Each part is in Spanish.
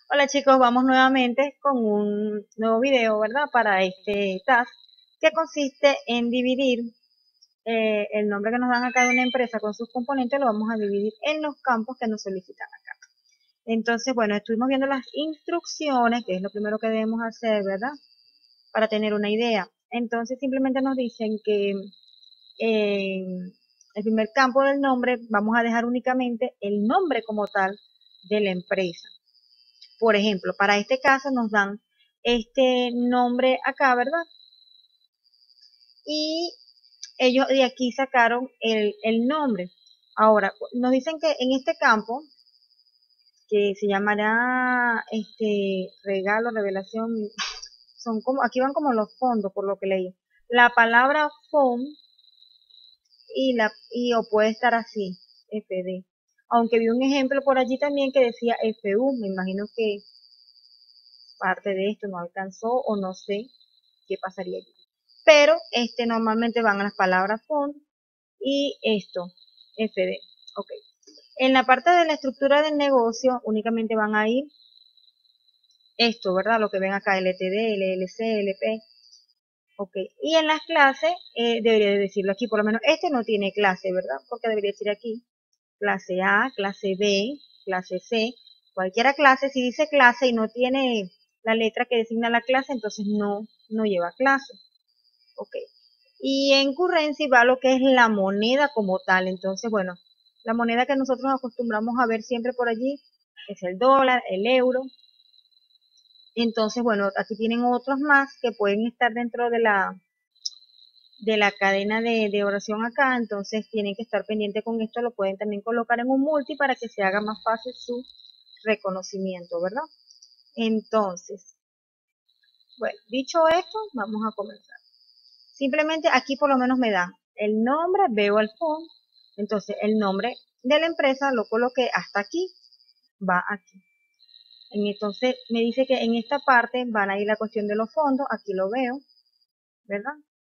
Hola chicos, vamos nuevamente con un nuevo video, ¿verdad? Para este task que consiste en dividir el nombre que nos dan acá de una empresa con sus componentes, lo vamos a dividir en los campos que nos solicitan acá. Entonces, bueno, estuvimos viendo las instrucciones, que es lo primero que debemos hacer, ¿verdad? Para tener una idea. Entonces, simplemente nos dicen que en el primer campo del nombre vamos a dejar únicamente el nombre como tal de la empresa. Por ejemplo, para este caso nos dan este nombre acá, ¿verdad? Y ellos de aquí sacaron el nombre. Ahora, nos dicen que en este campo, que se llamará regalo, revelación, son como, aquí van como los fondos, por lo que leí. La palabra font o puede estar así, FD. Aunque vi un ejemplo por allí también que decía FU, me imagino que parte de esto no alcanzó o no sé qué pasaría allí. Pero normalmente van a las palabras font y esto, FD. Ok. En la parte de la estructura del negocio únicamente van a ir esto, ¿verdad? Lo que ven acá, LTD, LLC, LP. Ok. Y en las clases, debería de decirlo aquí, por lo menos este no tiene clase, ¿verdad? Porque debería decir aquí, clase A, clase B, clase C, cualquiera clase. Si dice clase y no tiene la letra que designa la clase, entonces no lleva clase. Ok. Y en currency va lo que es la moneda como tal. Entonces, bueno, la moneda que nosotros acostumbramos a ver siempre por allí es el dólar, el euro. Entonces, bueno, aquí tienen otros más que pueden estar dentro de la cadena de oración acá. Entonces, tienen que estar pendientes con esto. Lo pueden también colocar en un multi para que se haga más fácil su reconocimiento, ¿verdad? Entonces, bueno, dicho esto, vamos a comenzar. Simplemente aquí por lo menos me da el nombre, veo el fondo, entonces el nombre de la empresa lo coloqué hasta aquí, va aquí. Entonces me dice que en esta parte van a ir la cuestión de los fondos, aquí lo veo, ¿verdad?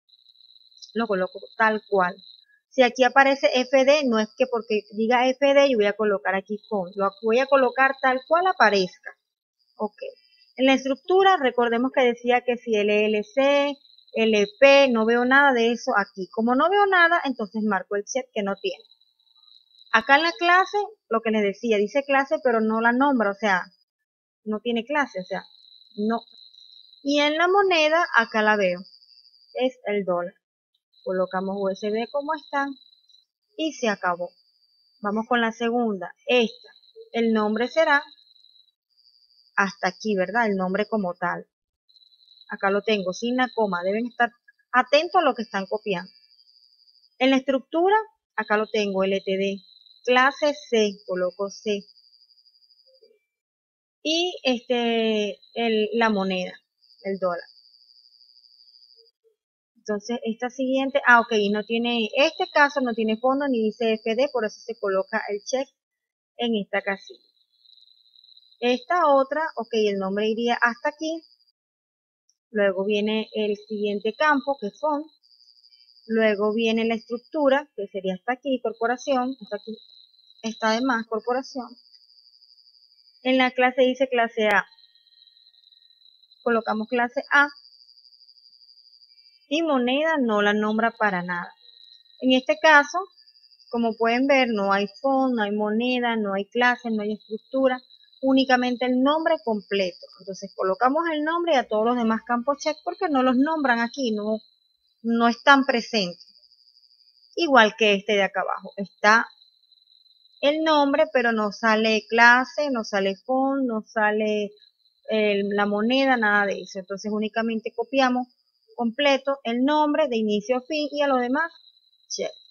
Lo coloco tal cual. Si aquí aparece FD, no es que porque diga FD yo voy a colocar aquí fondo, lo voy a colocar tal cual aparezca. Ok. En la estructura, recordemos que decía que si LLC, LP, no veo nada de eso aquí. Como no veo nada, entonces marco el check que no tiene. Acá en la clase, lo que les decía, dice clase, pero no la nombra, o sea, no tiene clase, o sea, no. Y en la moneda, acá la veo, es el dólar. Colocamos USD como está y se acabó. Vamos con la segunda, esta. El nombre será hasta aquí, ¿verdad? El nombre como tal. Acá lo tengo, sin la coma. Deben estar atentos a lo que están copiando. En la estructura, acá lo tengo, LTD. Clase C, coloco C. Y la moneda, el dólar. Entonces, esta siguiente, ok, no tiene, este caso no tiene fondo ni dice FD, por eso se coloca el check en esta casilla. Esta otra, ok, el nombre iría hasta aquí. Luego viene el siguiente campo, que es font. Luego viene la estructura, que sería hasta aquí, corporación, hasta aquí está de más, corporación. En la clase dice clase A, colocamos clase A y moneda no la nombra para nada. En este caso, como pueden ver, no hay font, no hay moneda, no hay clase, no hay estructura, únicamente el nombre completo. Entonces colocamos el nombre y a todos los demás campos check porque no los nombran aquí, no están presentes. Igual que este de acá abajo, está el nombre, pero no sale clase, no sale font, no sale la moneda, nada de eso. Entonces únicamente copiamos completo el nombre de inicio a fin y a lo demás, check.